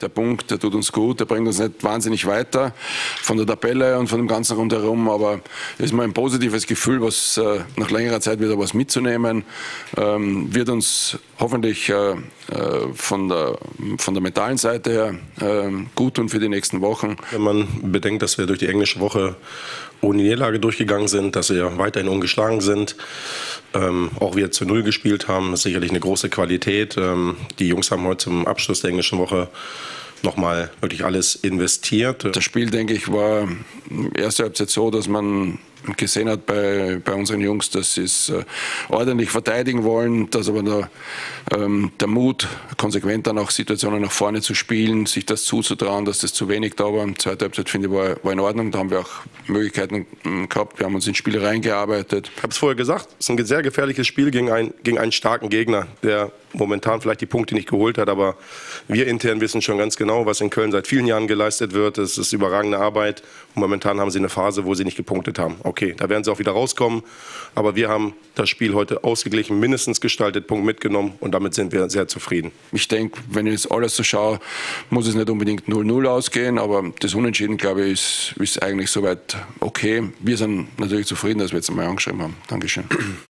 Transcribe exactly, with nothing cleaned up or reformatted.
Der Punkt, der tut uns gut, der bringt uns nicht wahnsinnig weiter von der Tabelle und von dem ganzen Rundherum, aber es ist mal ein positives Gefühl, was äh, nach längerer Zeit wieder was mitzunehmen, ähm, wird uns hoffentlich äh, von, der, von der mentalen Seite her äh, gut tun für die nächsten Wochen. Wenn man bedenkt, dass wir durch die englische Woche ohne Niederlage durchgegangen sind, dass wir weiterhin ungeschlagen sind, ähm, auch wir zu Null gespielt haben, das ist sicherlich eine große Qualität. Ähm, die Jungs haben heute zum Abschluss der englischen Woche nochmal wirklich alles investiert. Das Spiel, denke ich, war erste Halbzeit so, dass man gesehen hat bei, bei unseren Jungs, dass sie es äh, ordentlich verteidigen wollen, dass aber der, ähm, der Mut, konsequent dann auch Situationen nach vorne zu spielen, sich das zuzutrauen, dass das zu wenig da war. Zweite Halbzeit, finde ich, war, war in Ordnung. Da haben wir auch Möglichkeiten äh, gehabt. Wir haben uns ins Spiel reingearbeitet. Ich habe es vorher gesagt, es ist ein sehr gefährliches Spiel gegen, ein, gegen einen starken Gegner, der momentan vielleicht die Punkte nicht geholt hat, aber wir intern wissen schon ganz genau, was in Köln seit vielen Jahren geleistet wird. Es ist überragende Arbeit. Und momentan haben sie eine Phase, wo sie nicht gepunktet haben. Okay, da werden sie auch wieder rauskommen. Aber wir haben das Spiel heute ausgeglichen, mindestens gestaltet, Punkt mitgenommen. Und damit sind wir sehr zufrieden. Ich denke, wenn ich jetzt alles so schaue, muss es nicht unbedingt null null ausgehen. Aber das Unentschieden, glaube ich, ist, ist eigentlich soweit okay. Wir sind natürlich zufrieden, dass wir jetzt einmal angeschrieben haben. Dankeschön.